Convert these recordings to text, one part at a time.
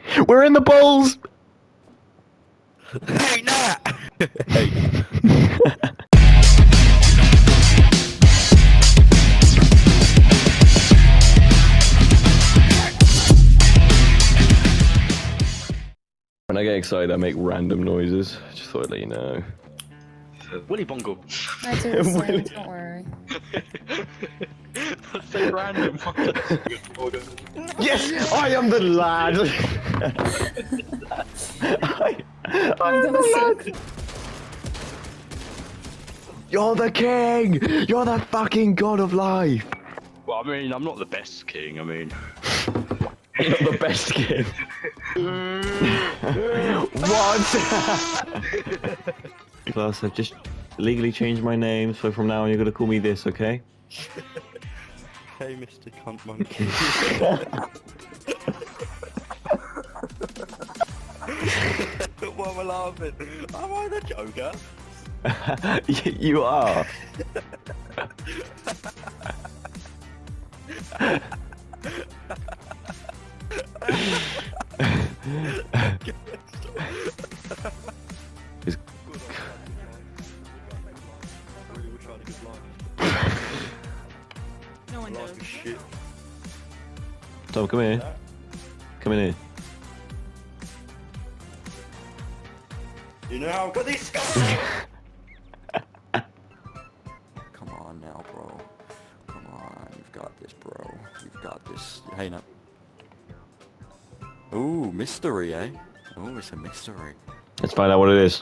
We're in the balls! Hey, Nat! Hey. When I get excited, I make random noises. Just thought I'd let you know. Willy Bongo. I do the same, don't worry. That's so random. Yes! I am the lad! I'm the lad! You're the king! You're the fucking god of life! Well, I mean, I'm not the best king, I mean... You're not the best king. What? Class, I've just legally changed my name, so from now on you're gonna call me this, okay? Hey, Mr. Cunt Monkey. Why am I laughing? Am I the Joker? You are. No one knows. Shit. Tom, come here. Come in here. You know how good this guy. Come on now, bro. Come on, you've got this, bro. You've got this. Hey, no. Ooh, mystery, eh? Ooh, it's a mystery. Let's find out what it is.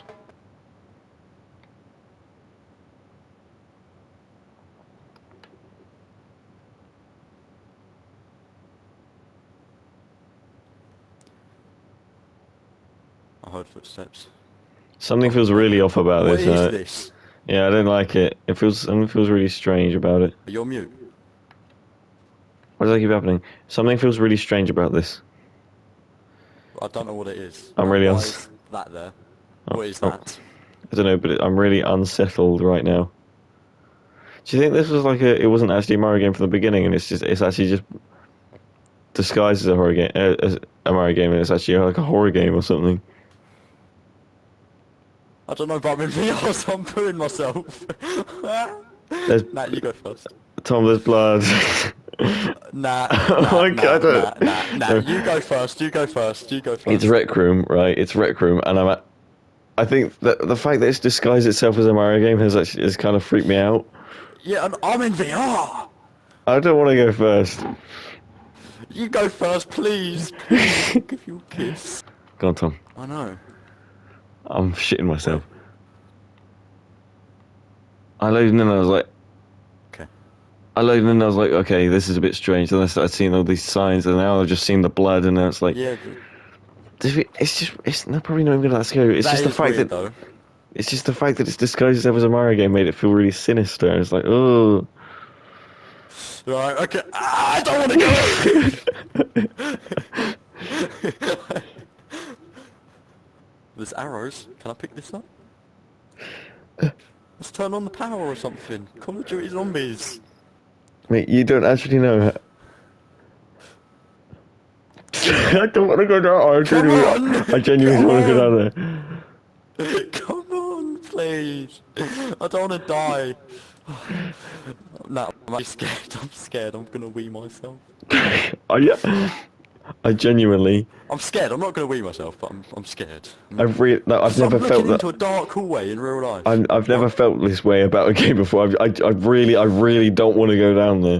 I heard footsteps. Something feels really off about What this. is this? Yeah, I don't like it. Something feels really strange about it. You're mute. Why does that keep happening? Something feels really strange about this. I don't know what it is. I'm really Why is that there? What is that? I don't know, but I'm really unsettled right now. Do you think this was like it wasn't actually a Mario game from the beginning, and it's actually just disguised as a horror game, as a Mario game, and it's actually like a horror game or something? I don't know, but I'm in VR, so I'm pooing myself. Nah, you go first. Tom, there's blood. Nah, Oh my God. nah, you go first, you go first, you go first. It's Rec Room, right? It's Rec Room, and I think that the fact that it's disguised itself as a Mario game has kind of freaked me out. Yeah, and I'm in VR! I don't want to go first. You go first, please. Please, I'll give you a kiss. Go on, Tom. I know. I'm shitting myself. I loaded in and I was like... Okay. I loaded in and I was like, okay, this is a bit strange. Then I started seeing all these signs, and now I've just seen the blood, and now it's like... Yeah. It's probably not even that scary. It's That just the is fact weird, that... though. It's just the fact that it's disguised itself as a Mario game made it feel really sinister. It's like, oh... Right, okay. I don't want to go! There's arrows. Can I pick this up? Let's turn on the power or something. Call of Duty Zombies. Mate, you don't actually know. I don't want to go down. I genuinely want to go down there. Come on, please. I don't want to die. No, I'm actually scared. I'm scared. I'm gonna wee myself. Oh yeah. I genuinely. I'm scared. I'm not gonna wee myself, but I'm scared. I've never I'm felt looking that. into a dark hallway in real life. I've never felt this way about a game before. I really don't want to go down there.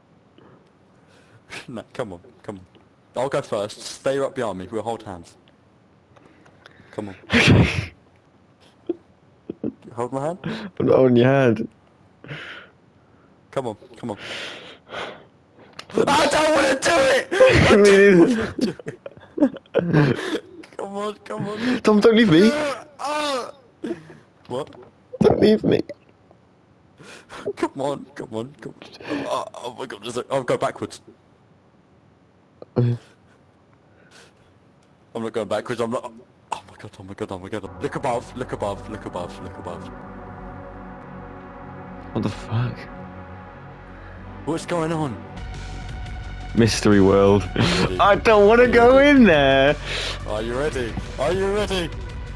No, come on, come on. I'll go first. Stay right behind me. We'll hold hands. Come on. Hold my hand. I'm not holding your hand. Come on, come on. I don't want to do it! Come on, come on. Tom, don't leave me. What? Don't leave me. Come on, come on, come on. Oh my god, I'll go backwards. I'm not going backwards, I'm not... Oh my god, oh my god, oh my god. Look above, look above, look above, look above. What the fuck? What's going on? Mystery world. Ready? I don't want to go in there. Are you ready? Are you ready?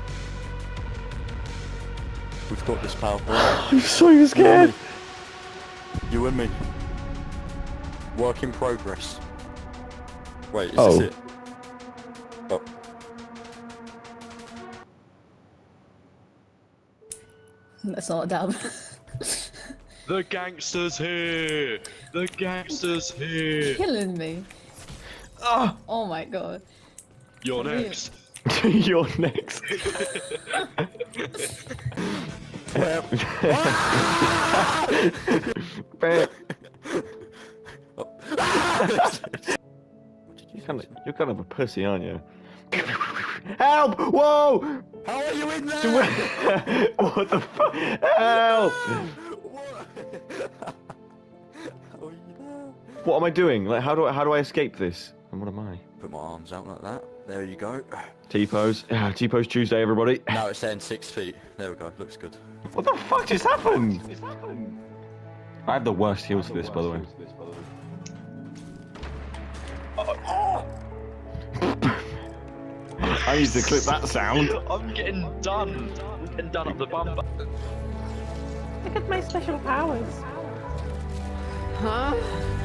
We've got this, pal. I'm so scared. You and me. Work in progress. Wait, is Oh. this it? Oh. That's not a dab. The gangster's here! The gangster's here! Killing me. Ah, Oh my god. You're Really? next. you're next. You're kind of a pussy, aren't you? Help! Whoa! How are you in there? What the fuck? Help! What? How are you there? What am I doing? Like, how do I escape this? And what am I? Put my arms out like that. There you go. T-pose. Yeah, T-pose Tuesday, everybody. Now it's saying 6 feet. There we go. Looks good. What the fuck just happened? I have the worst heels for this, by the way. I need to clip that sound. I'm getting done. I'm getting done up the bum. Look at my special powers. Huh?